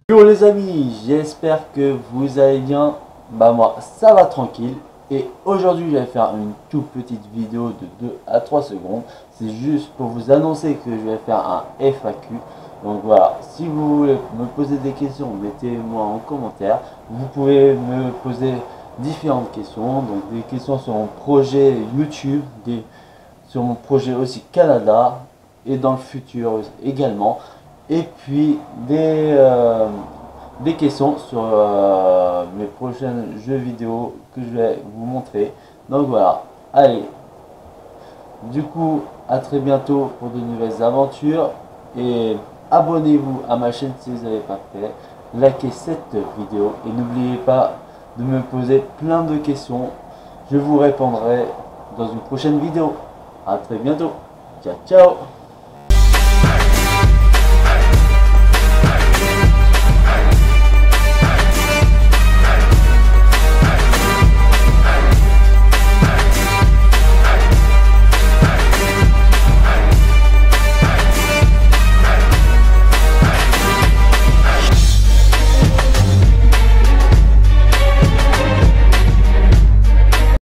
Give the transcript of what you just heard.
Bonjour les amis, j'espère que vous allez bien. Bah moi ça va tranquille. Et aujourd'hui je vais faire une toute petite vidéo de 2 à 3 secondes. C'est juste pour vous annoncer que je vais faire un FAQ. Donc voilà, si vous voulez me poser des questions, mettez-moi en commentaire. Vous pouvez me poser différentes questions. Donc des questions sur mon projet YouTube, sur mon projet aussi Canada et dans le futur également. Et puis des questions sur mes prochains jeux vidéo que je vais vous montrer. Donc voilà, allez, du coup à très bientôt pour de nouvelles aventures et abonnez-vous à ma chaîne si vous n'avez pas fait, likez cette vidéo et n'oubliez pas de me poser plein de questions, je vous répondrai dans une prochaine vidéo. À très bientôt, ciao ciao.